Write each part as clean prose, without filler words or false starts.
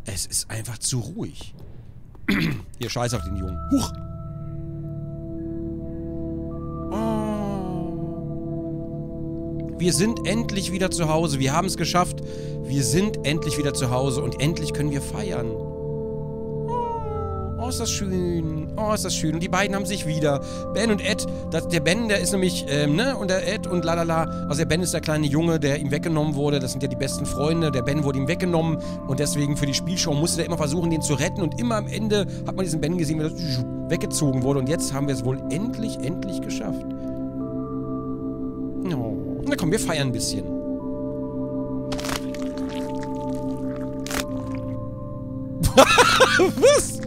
Es ist einfach zu ruhig. Hier, scheiß auf den Jungen. Huch! Wir sind endlich wieder zu Hause. Wir haben es geschafft. Wir sind endlich wieder zu Hause und endlich können wir feiern. Oh, ist das schön. Oh, ist das schön. Und die beiden haben sich wieder. Ben und Ed. Der Ben, der ist nämlich, ne? Und der Ed und lalala. Also der Ben ist der kleine Junge, der ihm weggenommen wurde. Das sind ja die besten Freunde. Der Ben wurde ihm weggenommen. Und deswegen für die Spielshow musste der immer versuchen, den zu retten. Und immer am Ende hat man diesen Ben gesehen, wie er weggezogen wurde. Und jetzt haben wir es wohl endlich geschafft. Oh. Na komm, wir feiern ein bisschen. Was?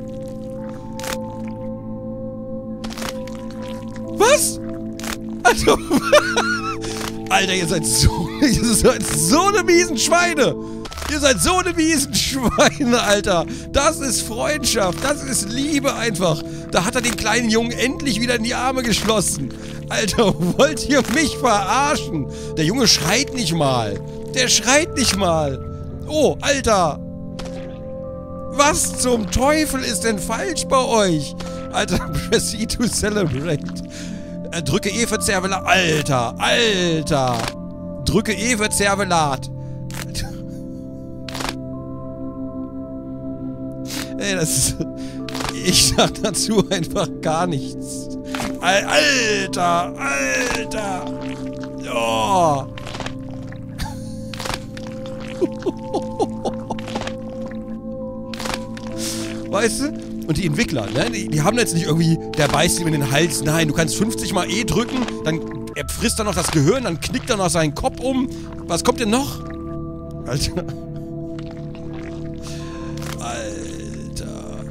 Was? Also, Alter, ihr seid so eine miesen Schweine. Ihr seid so eine miesen Schweine, Alter. Das ist Freundschaft. Das ist Liebe einfach. Da hat er den kleinen Jungen endlich wieder in die Arme geschlossen. Alter, wollt ihr mich verarschen? Der Junge schreit nicht mal. Der schreit nicht mal. Oh, Alter. Was zum Teufel ist denn falsch bei euch? Alter, press E to celebrate. Drücke E für Zervelat. Alter, Alter. Drücke E für Zervelat. Ey, das ist... Ich sag dazu einfach gar nichts. Alter, Alter. Oh. Weißt du? Und die Entwickler, ne? Die haben jetzt nicht irgendwie, der beißt ihm in den Hals. Nein, du kannst 50 Mal E drücken, dann er frisst dann noch das Gehirn, dann knickt er noch seinen Kopf um. Was kommt denn noch? Alter. Alter.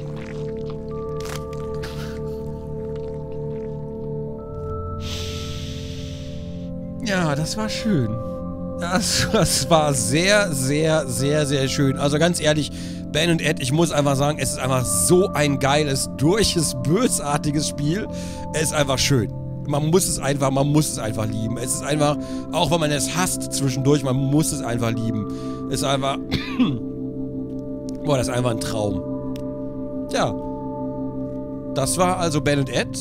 Ja, das war schön. Das war sehr, sehr, sehr, sehr schön. Also ganz ehrlich, Ben und Ed, ich muss einfach sagen, es ist einfach so ein geiles, durches, bösartiges Spiel. Es ist einfach schön. Man muss es einfach lieben. Es ist einfach, auch wenn man es hasst zwischendurch, man muss es einfach lieben. Es ist einfach, boah, das ist einfach ein Traum. Tja, das war also Ben und Ed.